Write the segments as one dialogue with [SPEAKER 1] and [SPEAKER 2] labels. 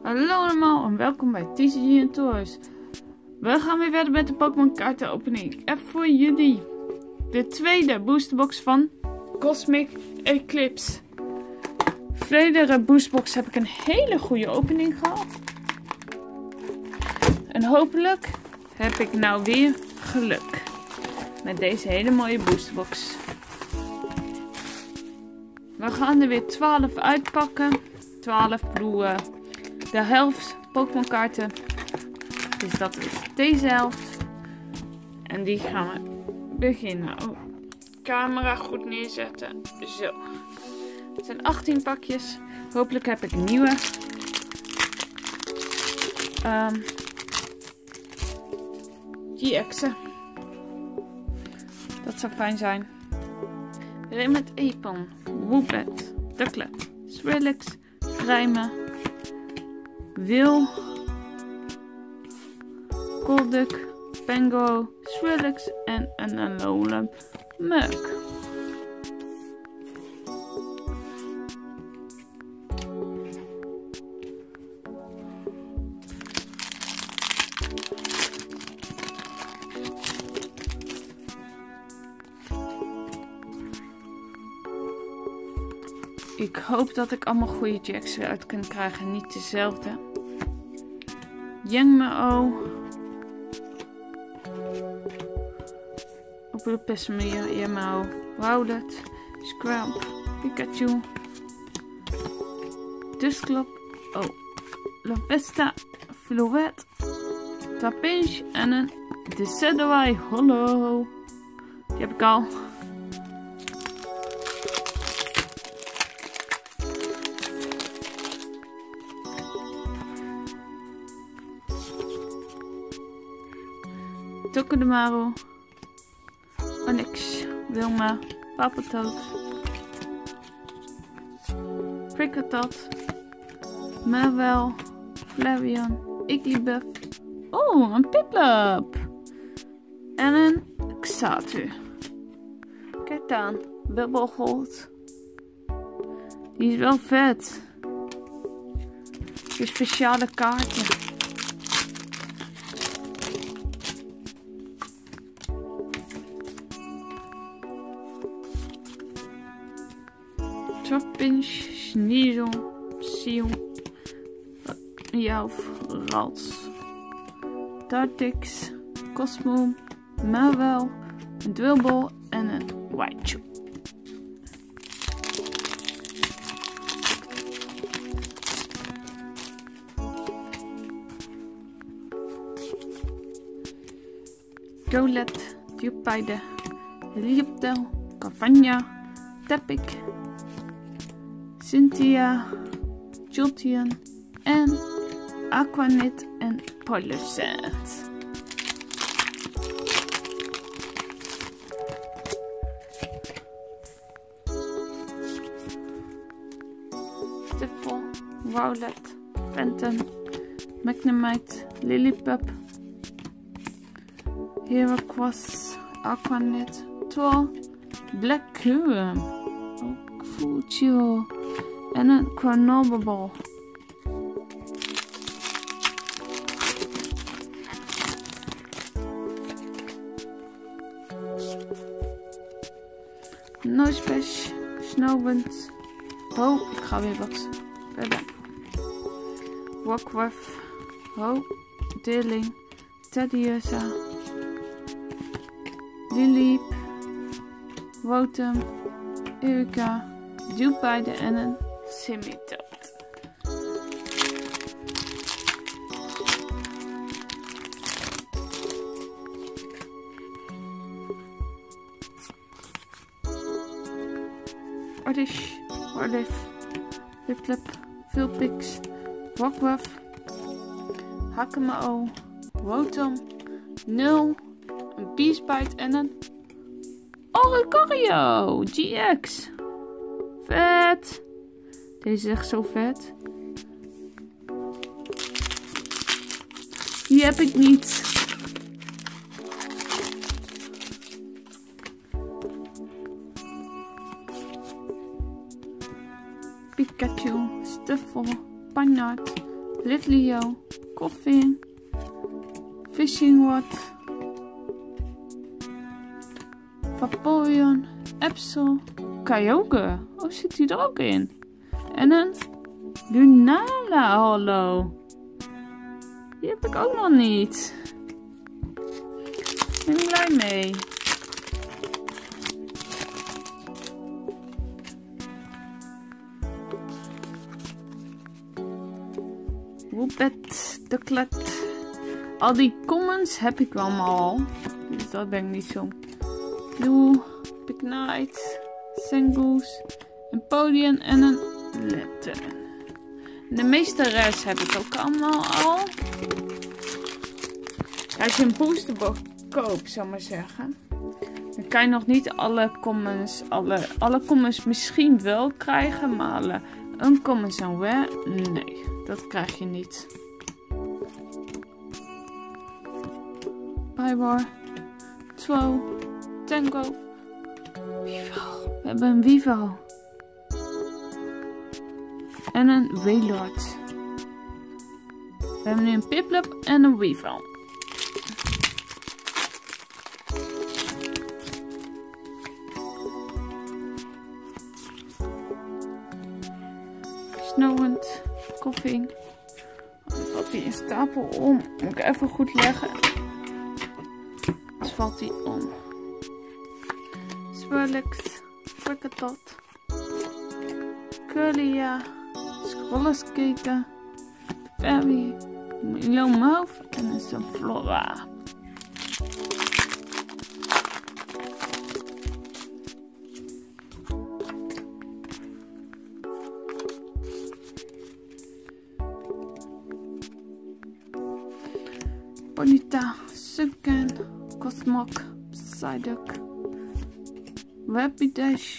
[SPEAKER 1] Hallo allemaal en welkom bij TCG Toys. We gaan weer verder met de Pokémon kaartenopening. Ik heb voor jullie de tweede boosterbox van Cosmic Eclipse. Vorige boosterbox heb ik een hele goede opening gehad. En hopelijk heb ik nou weer geluk met deze hele mooie boosterbox. We gaan er weer 12 uitpakken. 12 bloemen. De helft Pokémon kaarten. Dus dat is deze helft. En die gaan we beginnen. Oh, camera goed neerzetten. Zo. Het zijn 18 pakjes. Hopelijk heb ik een nieuwe. GX'en. Dat zou fijn zijn. Weer met Epon, Woopet, Ducklet, Swirlix, Rijmen, Wil, Golduck, Pengo, Swirlix en een Alolan Muk. Ik hoop dat ik allemaal goede jacks eruit kan krijgen. Niet dezelfde. Yangmao. Opelopesmia, Yangmao. Rowlet. Scrump. Pikachu. Dusclops. Oh. Lavesta. Floette. Trapinch. En een Decidueye Hollow. Die heb ik al. Togedemaru, Onix, Wilma, Papatoad, Kricketot, Marvel, Flareon, Igglybuff, oh, een Piplup en een Xatu. Kijk dan, Bubblegold. Die is wel vet. Een speciale kaartje. Trapinch, Sneasel, Seal, Jouw, Rals, Dartix, Cosmo, Marvel, een Dwebble en een Raichu. Golett, Dewpider, Helioptile, Cavagna, Tepig, Cynthia, Jolteon en Aquanet en Polarcent. Stiffle, Rowlet, Phantom, Magnemite, Lillipup, Heracross, Aquanet, Troll, Black Current, Fuchio. En een Chronoball. Nosepash, Snowwind. Oh, ik ga weer wat verder. Rockruff. Oh, Deerling. Teddiursa. Lileep. Rotom. Erika. Dewpider en een Simitot. Oddish, Warliff, Piplup, Vulpix, Rockruff, Hakamo, Rotom, Nul, een Beastbite en een Oricorio GX. Vet! Deze is echt zo vet. Die heb ik niet. Pikachu, Stuffle, Panart, Litleo, Koffing, Fishing Rod, Vaporeon, Absol, Kyogre. Oh, zit die er ook in? En een Lunala Hollow. Die heb ik ook nog niet. Ik ben blij mee. Woepet, Ducklet. Al die commons heb ik allemaal al. Dus dat ben ik niet zo. Blue, Pignite, Sengoose, een Podium en een Litten. De meeste rest heb ik ook allemaal al. Als je een boosterbox koopt, zou ik maar zeggen. Dan kan je nog niet alle commons misschien wel krijgen. Maar alle uncommons en rare, nee. Dat krijg je niet. Pybor, Two, Tango, Weavile. We hebben een Weavile. En een Wailord. We hebben nu een Piplup en een Weavile. Snowend, Koffing. Dan valt hij in stapel om. Moet ik even goed leggen. Dus valt hij om. Swirlix, Kricketot, Curlia, Scrollerskeken, Fairy, Milo Mouth en een Sunflora. Bonita, Sukken, Cosmog, Psyduck, Rapidash,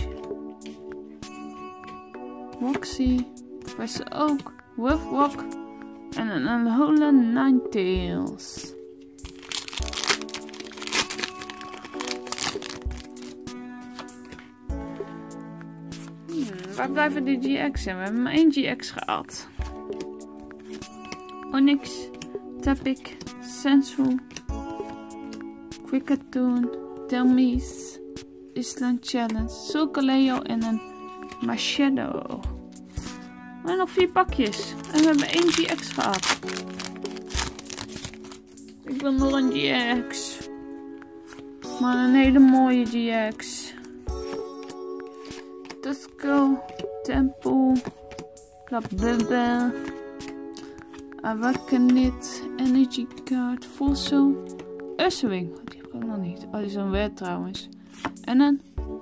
[SPEAKER 1] Roxy, Professor Oak, Wolfrock en een Alolan Ninetales. Waar blijven die GX'en? We hebben maar 1 GX gehad. Onyx, Tepik, Sensu, Quickatoon, Telmis, Island Challenge, Solgaleo en een Marshadow. En nog 4 pakjes. En we hebben 1 GX gehad. Ik wil nog een GX. Maar een hele mooie GX. Tusco, Tempo, Klapbubble, Awakenit, Energy Card, Fossil, Ursaring. Die heb ik ook nog niet. Oh, die is een wet trouwens. En een...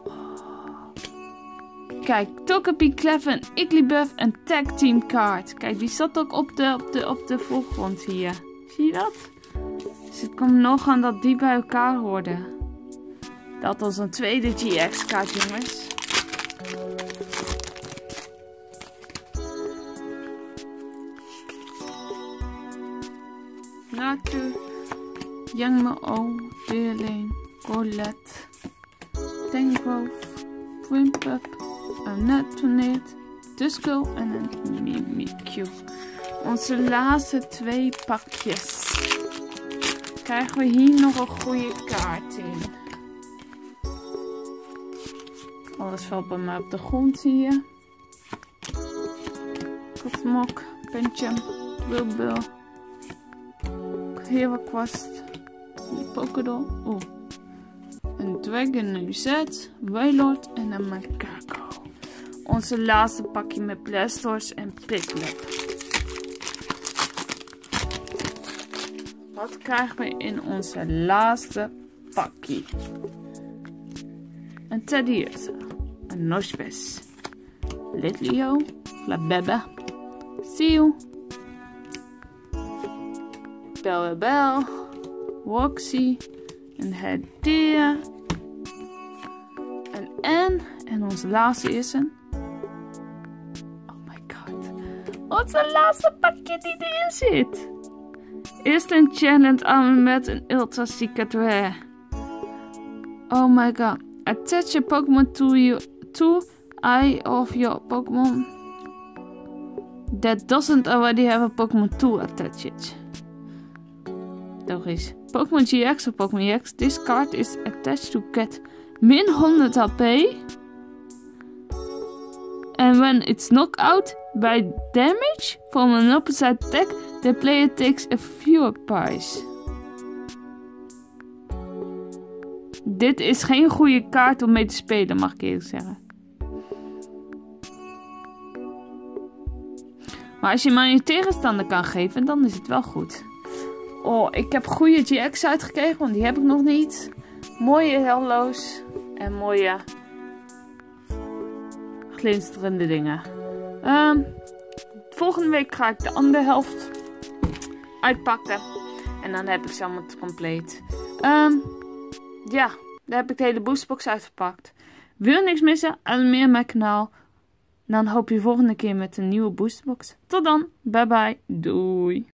[SPEAKER 1] Kijk, Togepi, Clefairy, Igglybuff en Tag Team Card. Kijk, die zat ook op de voorgrond hier. Zie je dat? Dus het komt nog aan dat die bij elkaar hoorden. Dat was een tweede GX kaart, jongens. Natu, Yangmo-O, Deerling, Golett, Tangrowth, Wimpup, een Natonet, Duskull en een Mimikyu. Onze laatste 2 pakjes. Krijgen we hier nog een goede kaart in. Alles valt bij mij op de grond hier. Cosmog, Pinchum, Wilbur, Heracross, Pokédoll, een Dragonite, Wailord en een Macaco. Onze laatste pakje met Blastoise en Piplup. Wat krijgen we in onze laatste pakje? Een Teddiursa, een Nosepass, Litleo, Flabébé, Seal, Bell, Roxy, een Herdeer, een N en onze laatste is een... Oh my god. Onze laatste pakje die erin zit. Eerst een challenge armor met een Ultra Secret Rare. Oh my god. Attach your Pokémon to eye of your Pokémon That doesn't already have a Pokemon tool attached. Logisch. Pokemon GX of Pokemon EX. This card is attached to get min 100 HP. And when it's knocked out by damage from an opposite attack, the player takes a fewer prize. Dit is geen goede kaart om mee te spelen, mag ik eerlijk zeggen. Maar als je hem aan je tegenstander kan geven, dan is het wel goed. Oh, ik heb goede GX uitgekregen, want die heb ik nog niet. Mooie hello's en mooie glinsterende dingen. Volgende week ga ik de andere helft uitpakken. En dan heb ik ze allemaal compleet. Ja, daar heb ik de hele boosterbox uitgepakt. Wil je niks missen? Abonneer mijn kanaal. Dan hoop je volgende keer met een nieuwe boosterbox. Tot dan. Bye bye. Doei.